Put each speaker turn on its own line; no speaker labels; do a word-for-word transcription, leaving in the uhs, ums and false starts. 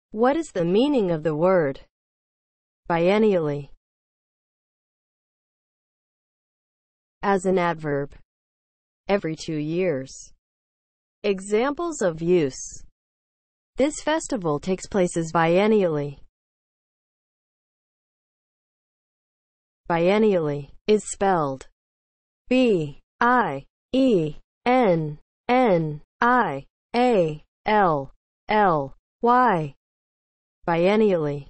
What is the meaning of the word biennially? As an adverb, every two years. Examples of use. This festival takes place biennially. Biennially is spelled B I E N N I A L L Y. Biennially.